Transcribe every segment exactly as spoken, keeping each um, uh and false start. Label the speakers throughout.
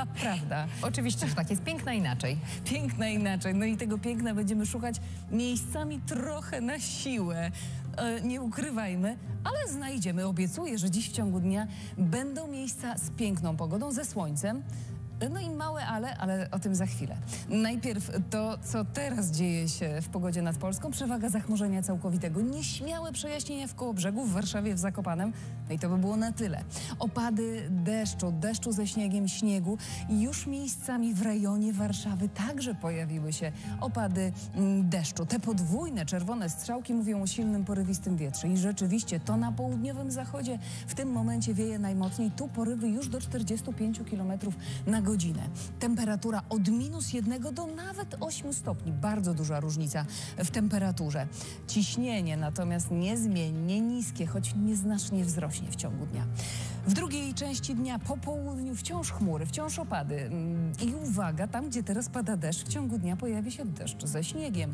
Speaker 1: Prawda. Oczywiście, że tak jest. Piękna inaczej.
Speaker 2: Piękna inaczej. No i tego piękna będziemy szukać miejscami trochę na siłę. E, nie ukrywajmy, ale znajdziemy. Obiecuję, że dziś w ciągu dnia będą miejsca z piękną pogodą, ze słońcem. No i małe ale, ale o tym za chwilę. Najpierw to, co teraz dzieje się w pogodzie nad Polską. Przewaga zachmurzenia całkowitego. Nieśmiałe przejaśnienia w Kołobrzegu, w Warszawie, w Zakopanem. No i to by było na tyle. Opady deszczu, deszczu ze śniegiem, śniegu. Już miejscami w rejonie Warszawy także pojawiły się opady mm, deszczu. Te podwójne czerwone strzałki mówią o silnym, porywistym wietrze. I rzeczywiście to na południowym zachodzie w tym momencie wieje najmocniej. Tu porywy już do czterdziestu pięciu kilometrów na godzinę. godzinę. Temperatura od minus jednego do nawet ośmiu stopni. Bardzo duża różnica w temperaturze. Ciśnienie natomiast niezmiennie niskie, choć nieznacznie wzrośnie w ciągu dnia. W drugiej części dnia po południu wciąż chmury, wciąż opady. I uwaga, tam gdzie teraz pada deszcz, w ciągu dnia pojawi się deszcz ze śniegiem.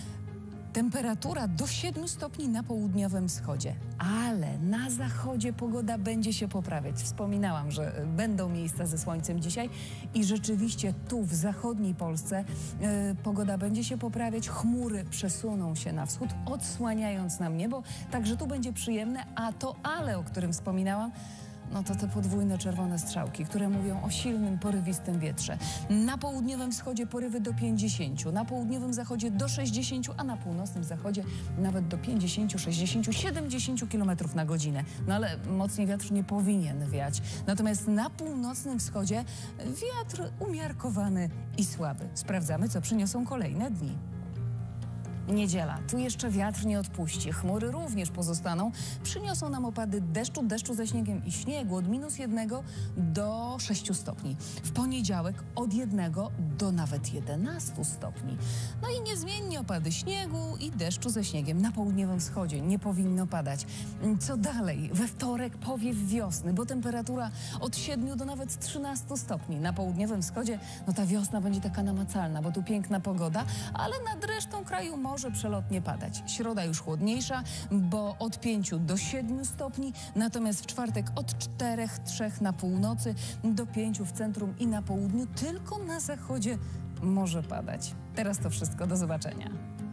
Speaker 2: Temperatura do siedmiu stopni na południowym wschodzie, ale na zachodzie pogoda będzie się poprawiać. Wspominałam, że będą miejsca ze słońcem dzisiaj i rzeczywiście tu w zachodniej Polsce yy, pogoda będzie się poprawiać. Chmury przesuną się na wschód, odsłaniając nam niebo, także tu będzie przyjemne, a to ale, o którym wspominałam, no to te podwójne czerwone strzałki, które mówią o silnym, porywistym wietrze. Na południowym wschodzie porywy do pięćdziesięciu, na południowym zachodzie do sześćdziesięciu, a na północnym zachodzie nawet do pięćdziesięciu, sześćdziesięciu, siedemdziesięciu kilometrów na godzinę. No ale mocniej wiatr nie powinien wiać. Natomiast na północnym wschodzie wiatr umiarkowany i słaby. Sprawdzamy, co przyniosą kolejne dni. Niedziela. Tu jeszcze wiatr nie odpuści. Chmury również pozostaną. Przyniosą nam opady deszczu, deszczu ze śniegiem i śniegu od minus jednego do sześciu stopni. W poniedziałek od jednego do nawet jedenastu stopni. No i niezmiennie opady śniegu i deszczu ze śniegiem. Na południowym wschodzie nie powinno padać. Co dalej? We wtorek powiew wiosny, bo temperatura od siedmiu do nawet trzynastu stopni. Na południowym wschodzie no ta wiosna będzie taka namacalna, bo tu piękna pogoda, ale nad resztą kraju może może przelotnie padać. Środa już chłodniejsza, bo od pięciu do siedmiu stopni, natomiast w czwartek od czterech, trzech na północy do pięciu w centrum i na południu. Tylko na zachodzie może padać. Teraz to wszystko. Do zobaczenia.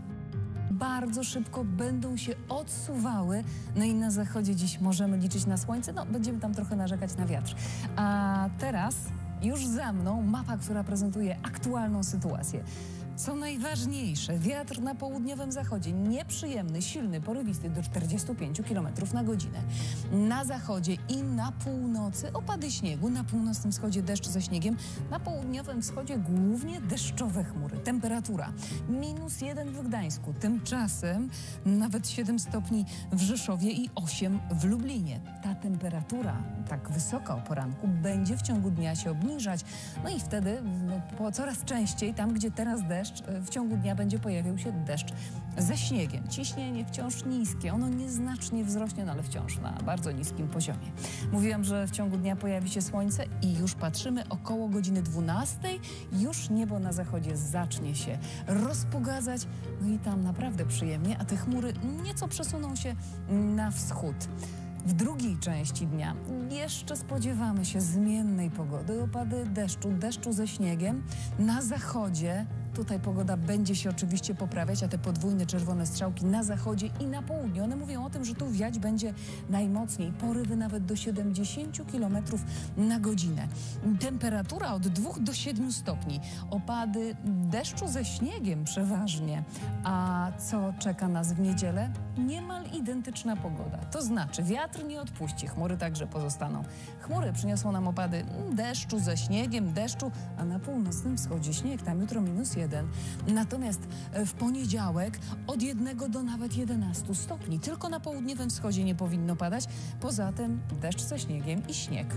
Speaker 2: Bardzo szybko będą się odsuwały. No i na zachodzie dziś możemy liczyć na słońce. No, będziemy tam trochę narzekać na wiatr. A teraz już za mną mapa, która prezentuje aktualną sytuację. Co najważniejsze, wiatr na południowym zachodzie nieprzyjemny, silny, porywisty do czterdziestu pięciu kilometrów na godzinę. Na zachodzie i na północy opady śniegu, na północnym wschodzie deszcz ze śniegiem, na południowym wschodzie głównie deszczowe chmury. Temperatura minus jeden w Gdańsku, tymczasem nawet siedem stopni w Rzeszowie i osiem w Lublinie. Ta temperatura tak wysoka o poranku będzie w ciągu dnia się obniżać, no i wtedy no, po coraz częściej tam, gdzie teraz deszcz, w ciągu dnia będzie pojawiał się deszcz ze śniegiem. Ciśnienie wciąż niskie, ono nieznacznie wzrośnie, no ale wciąż na bardzo niskim poziomie. Mówiłam, że w ciągu dnia pojawi się słońce i już patrzymy około godziny dwunastej, już niebo na zachodzie zacznie się rozpogadzać, no i tam naprawdę przyjemnie, a te chmury nieco przesuną się na wschód. W drugiej części dnia jeszcze spodziewamy się zmiennej pogody, opady deszczu, deszczu ze śniegiem. Na zachodzie tutaj pogoda będzie się oczywiście poprawiać, a te podwójne czerwone strzałki na zachodzie i na południu, one mówią o tym, że tu wiać będzie najmocniej. Porywy nawet do siedemdziesięciu kilometrów na godzinę. Temperatura od dwóch do siedmiu stopni. Opady deszczu ze śniegiem przeważnie. A co czeka nas w niedzielę? Niemal identyczna pogoda. To znaczy wiatr nie odpuści, chmury także pozostaną. Chmury przyniosą nam opady deszczu ze śniegiem, deszczu, a na północnym wschodzie śnieg, tam jutro minus jeden. Natomiast w poniedziałek od jednego do nawet jedenastu stopni. Tylko na południowym wschodzie nie powinno padać. Poza tym deszcz ze śniegiem i śnieg.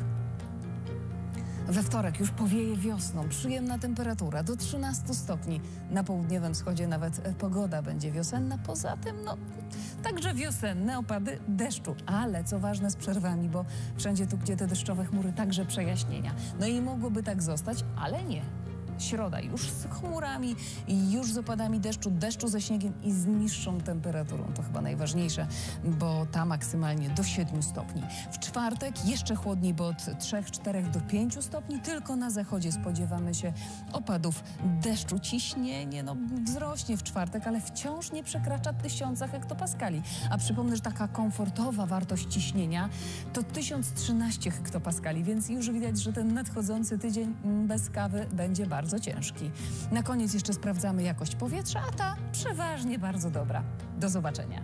Speaker 2: We wtorek już powieje wiosną, przyjemna temperatura do trzynastu stopni. Na południowym wschodzie nawet pogoda będzie wiosenna. Poza tym, no, także wiosenne opady deszczu, ale co ważne z przerwami, bo wszędzie tu, gdzie te deszczowe chmury, także przejaśnienia. No i mogłoby tak zostać, ale nie. Środa już z chmurami, już z opadami deszczu, deszczu ze śniegiem i z niższą temperaturą. To chyba najważniejsze, bo ta maksymalnie do siedmiu stopni. W czwartek jeszcze chłodniej, bo od trzech czterech do pięciu stopni. Tylko na zachodzie spodziewamy się opadów deszczu. Ciśnienie no, wzrośnie w czwartek, ale wciąż nie przekracza tysiąca hektopaskali. A przypomnę, że taka komfortowa wartość ciśnienia to tysiąc trzynaście hektopaskali, więc już widać, że ten nadchodzący tydzień bez kawy będzie bardzo ciężki. Na koniec jeszcze sprawdzamy jakość powietrza, a ta przeważnie bardzo dobra. Do zobaczenia.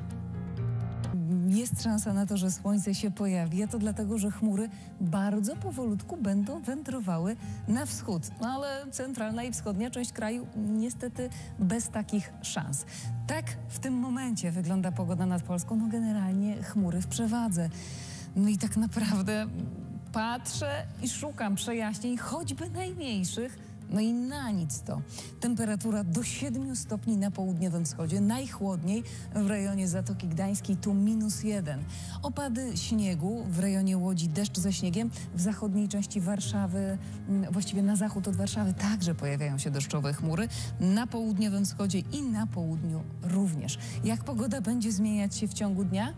Speaker 2: Jest szansa na to, że słońce się pojawi, a to dlatego, że chmury bardzo powolutku będą wędrowały na wschód. No ale centralna i wschodnia część kraju niestety bez takich szans. Tak w tym momencie wygląda pogoda nad Polską. No generalnie chmury w przewadze. No i tak naprawdę patrzę i szukam przejaśnień, choćby najmniejszych. No i na nic to. Temperatura do siedmiu stopni na południowym wschodzie, najchłodniej w rejonie Zatoki Gdańskiej, tu minus jeden. Opady śniegu w rejonie Łodzi, deszcz ze śniegiem. W zachodniej części Warszawy, właściwie na zachód od Warszawy także pojawiają się deszczowe chmury. Na południowym wschodzie i na południu również. Jak pogoda będzie zmieniać się w ciągu dnia?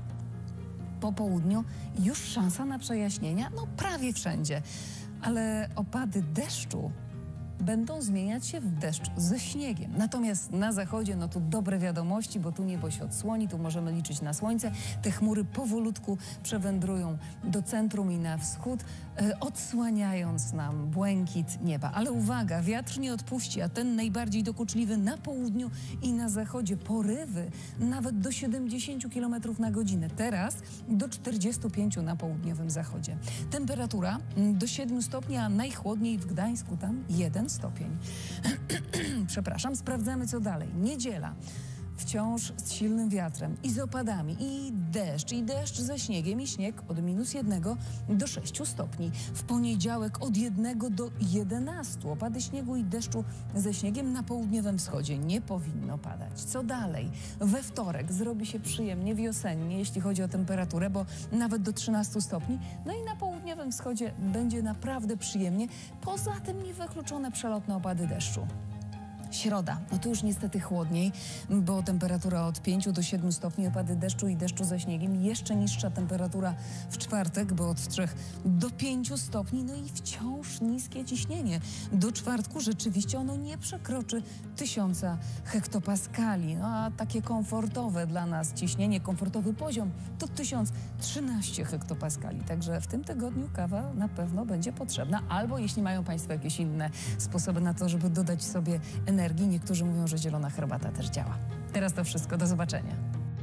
Speaker 2: Po południu już szansa na przejaśnienia, no prawie wszędzie. Ale opady deszczu będą zmieniać się w deszcz ze śniegiem. Natomiast na zachodzie, no tu dobre wiadomości, bo tu niebo się odsłoni, tu możemy liczyć na słońce. Te chmury powolutku przewędrują do centrum i na wschód, e, odsłaniając nam błękit nieba. Ale uwaga, wiatr nie odpuści, a ten najbardziej dokuczliwy na południu i na zachodzie. Porywy nawet do siedemdziesięciu kilometrów na godzinę. Teraz do czterdziestu pięciu na południowym zachodzie. Temperatura do siedmiu stopni, a najchłodniej w Gdańsku, tam jeden stopień. Przepraszam, sprawdzamy co dalej. Niedziela. Wciąż z silnym wiatrem i z opadami, i deszcz, i deszcz ze śniegiem, i śnieg od minus jednego do sześciu stopni. W poniedziałek od jednego do jedenastu. Opady śniegu i deszczu ze śniegiem na południowym wschodzie nie powinno padać. Co dalej? We wtorek zrobi się przyjemnie wiosennie, jeśli chodzi o temperaturę, bo nawet do trzynastu stopni. No i na południowym wschodzie będzie naprawdę przyjemnie. Poza tym niewykluczone przelotne opady deszczu. Środa, no tu już niestety chłodniej, bo temperatura od pięciu do siedmiu stopni, opady deszczu i deszczu ze śniegiem. Jeszcze niższa temperatura w czwartek, bo od trzech do pięciu stopni, no i wciąż niskie ciśnienie. Do czwartku rzeczywiście ono nie przekroczy tysiąca hektopaskali, no a takie komfortowe dla nas ciśnienie, komfortowy poziom to tysiąc trzynaście hektopaskali. Także w tym tygodniu kawa na pewno będzie potrzebna, albo jeśli mają Państwo jakieś inne sposoby na to, żeby dodać sobie energię. Niektórzy mówią, że zielona herbata też działa. Teraz to wszystko. Do zobaczenia.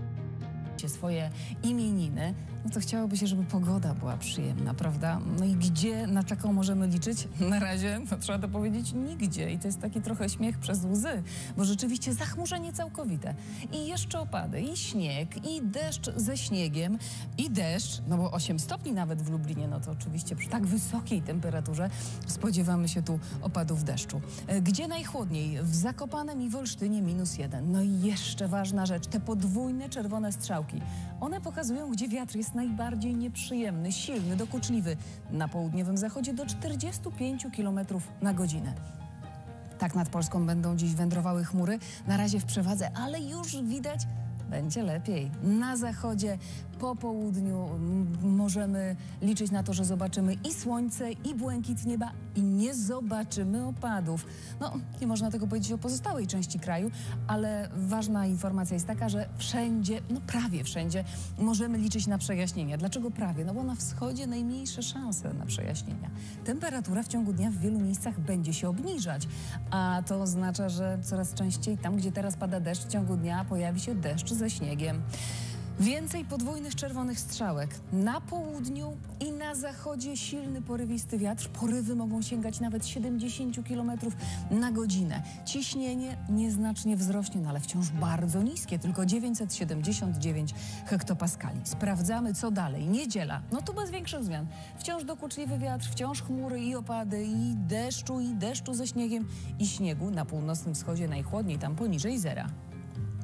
Speaker 2: Swoje imieniny, no to chciałoby się, żeby pogoda była przyjemna, prawda? No i gdzie na taką możemy liczyć? Na razie, no trzeba to powiedzieć, nigdzie. I to jest taki trochę śmiech przez łzy, bo rzeczywiście zachmurzenie całkowite. I jeszcze opady, i śnieg, i deszcz ze śniegiem, i deszcz, no bo osiem stopni nawet w Lublinie, no to oczywiście przy tak wysokiej temperaturze spodziewamy się tu opadów deszczu. Gdzie najchłodniej? W Zakopanem i w Olsztynie minus jeden. No i jeszcze ważna rzecz, te podwójne czerwone strzałki. One pokazują, gdzie wiatr jest najbardziej nieprzyjemny, silny, dokuczliwy. Na południowym zachodzie do czterdziestu pięciu kilometrów na godzinę. Tak nad Polską będą dziś wędrowały chmury, na razie w przewadze, ale już widać, będzie lepiej. Na zachodzie po południu możemy liczyć na to, że zobaczymy i słońce, i błękit nieba, i nie zobaczymy opadów. No, nie można tego powiedzieć o pozostałej części kraju, ale ważna informacja jest taka, że wszędzie, no prawie wszędzie, możemy liczyć na przejaśnienia. Dlaczego prawie? No bo na wschodzie najmniejsze szanse na przejaśnienia. Temperatura w ciągu dnia w wielu miejscach będzie się obniżać, a to oznacza, że coraz częściej tam, gdzie teraz pada deszcz, w ciągu dnia pojawi się deszcz ze śniegiem. Więcej podwójnych czerwonych strzałek. Na południu i na zachodzie silny, porywisty wiatr. Porywy mogą sięgać nawet siedemdziesięciu kilometrów na godzinę. Ciśnienie nieznacznie wzrośnie, no ale wciąż bardzo niskie, tylko dziewięćset siedemdziesiąt dziewięć hektopaskali. Sprawdzamy, co dalej. Niedziela, no tu bez większych zmian. Wciąż dokuczliwy wiatr, wciąż chmury i opady, i deszczu, i deszczu ze śniegiem, i śniegu. Na północnym wschodzie najchłodniej, tam poniżej zera.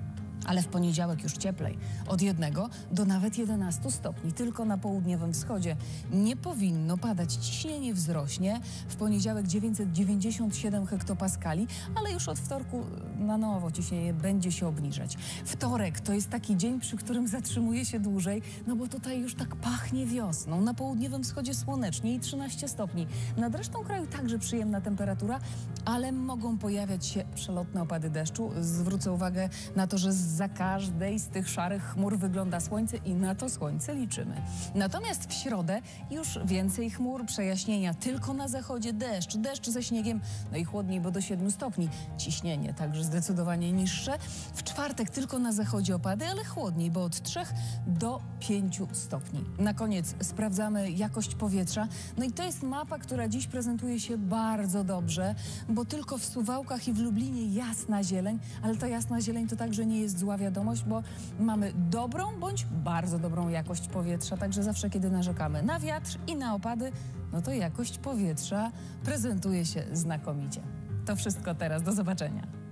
Speaker 2: Ale w poniedziałek już cieplej. Od jednego do nawet jedenastu stopni. Tylko na południowym wschodzie nie powinno padać. Ciśnienie wzrośnie. W poniedziałek dziewięćset dziewięćdziesiąt siedem hektopaskali, ale już od wtorku na nowo ciśnienie będzie się obniżać. Wtorek to jest taki dzień, przy którym zatrzymuje się dłużej, no bo tutaj już tak pachnie wiosną. Na południowym wschodzie słonecznie i trzynaście stopni. Nad resztą kraju także przyjemna temperatura, ale mogą pojawiać się przelotne opady deszczu. Zwrócę uwagę na to, że za każdej z tych szarych chmur wygląda słońce i na to słońce liczymy. Natomiast w środę już więcej chmur, przejaśnienia tylko na zachodzie, deszcz, deszcz ze śniegiem, no i chłodniej, bo do siedmiu stopni. Ciśnienie także zdecydowanie niższe. W czwartek tylko na zachodzie opady, ale chłodniej, bo od trzech do pięciu stopni. Na koniec sprawdzamy jakość powietrza. No i to jest mapa, która dziś prezentuje się bardzo dobrze, bo tylko w Suwałkach i w Lublinie jasna zieleń, ale ta jasna zieleń to także nie jest zła wiadomość, bo mamy dobrą bądź bardzo dobrą jakość powietrza. Także zawsze, kiedy narzekamy na wiatr i na opady, no to jakość powietrza prezentuje się znakomicie. To wszystko teraz. Do zobaczenia.